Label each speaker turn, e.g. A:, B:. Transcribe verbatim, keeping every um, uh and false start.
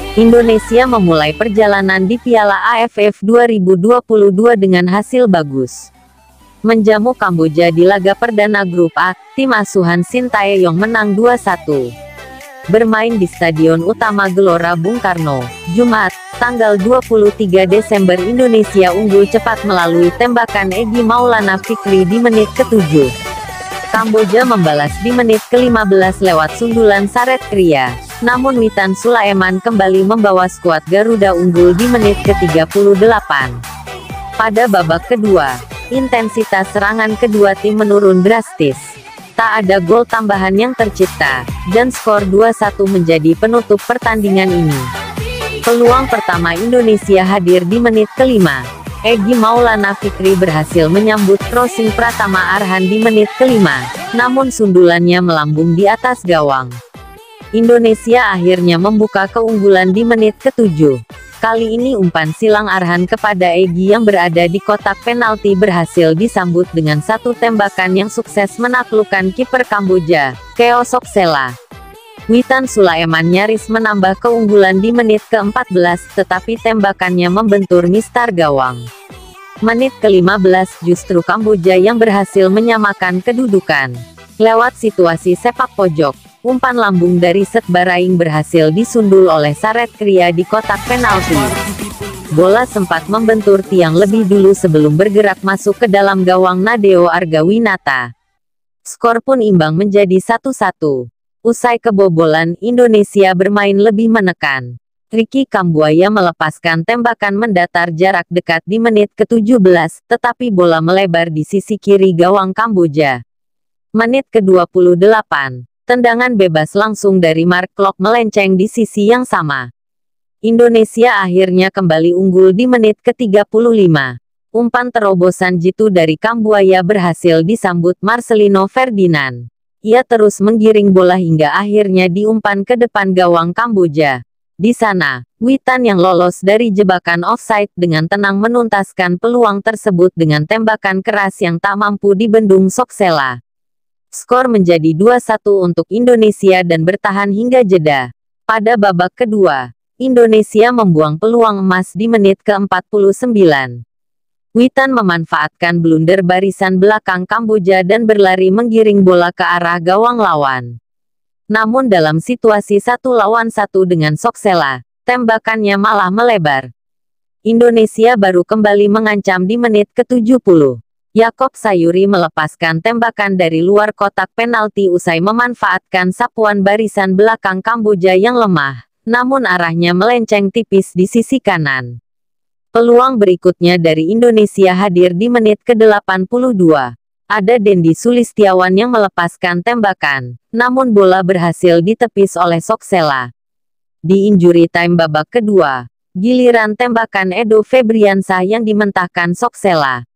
A: Indonesia memulai perjalanan di Piala A F F dua ribu dua puluh dua dengan hasil bagus. Menjamu Kamboja di laga perdana grup A, tim asuhan Shin Tae-yong menang dua satu. Bermain di Stadion Utama Gelora Bung Karno, Jumat, tanggal dua puluh tiga Desember, Indonesia unggul cepat melalui tembakan Egy Maulana Fikri di menit ketujuh. Kamboja membalas di menit ke lima belas lewat sundulan Saret Kria. Namun Witan Sulaiman kembali membawa skuad Garuda unggul di menit ke tiga puluh delapan. Pada babak kedua, intensitas serangan kedua tim menurun drastis. Tak ada gol tambahan yang tercipta, dan skor dua satu menjadi penutup pertandingan ini. Peluang pertama Indonesia hadir di menit kelima. Egy Maulana Fikri berhasil menyambut crossing Pratama Arhan di menit kelima, namun sundulannya melambung di atas gawang. Indonesia akhirnya membuka keunggulan di menit ketujuh. Kali ini umpan silang Arhan kepada Egy yang berada di kotak penalti berhasil disambut dengan satu tembakan yang sukses menaklukkan kiper Kamboja, Keo Soksela. Witan Sulaiman nyaris menambah keunggulan di menit ke empat belas, tetapi tembakannya membentur mistar gawang. Menit ke lima belas justru Kamboja yang berhasil menyamakan kedudukan. Lewat situasi sepak pojok, umpan lambung dari Set Baraing berhasil disundul oleh Saret Kria di kotak penalti. Bola sempat membentur tiang lebih dulu sebelum bergerak masuk ke dalam gawang Nadeo Argawinata. Skor pun imbang menjadi satu satu. Usai kebobolan, Indonesia bermain lebih menekan. Ricky Kambuaya melepaskan tembakan mendatar jarak dekat di menit ke tujuh belas, tetapi bola melebar di sisi kiri gawang Kamboja. Menit ke dua puluh delapan. Tendangan bebas langsung dari Mark Klok melenceng di sisi yang sama. Indonesia akhirnya kembali unggul di menit ke tiga puluh lima. Umpan terobosan jitu dari Kambuaya berhasil disambut Marcelino Ferdinand. Ia terus menggiring bola hingga akhirnya diumpan ke depan gawang Kamboja. Di sana, Witan yang lolos dari jebakan offside dengan tenang menuntaskan peluang tersebut dengan tembakan keras yang tak mampu dibendung Soksela. Skor menjadi dua satu untuk Indonesia dan bertahan hingga jeda. Pada babak kedua, Indonesia membuang peluang emas di menit ke empat puluh sembilan. Witan memanfaatkan blunder barisan belakang Kamboja dan berlari menggiring bola ke arah gawang lawan. Namun dalam situasi satu lawan satu dengan Soksela, tembakannya malah melebar. Indonesia baru kembali mengancam di menit ke tujuh puluh. Yakob Sayuri melepaskan tembakan dari luar kotak penalti usai memanfaatkan sapuan barisan belakang Kamboja yang lemah, namun arahnya melenceng tipis di sisi kanan. Peluang berikutnya dari Indonesia hadir di menit ke delapan puluh dua. Ada Dendi Sulistiawan yang melepaskan tembakan, namun bola berhasil ditepis oleh Soksela. Di injury time babak kedua, giliran tembakan Edo Febriansah yang dimentahkan Soksela.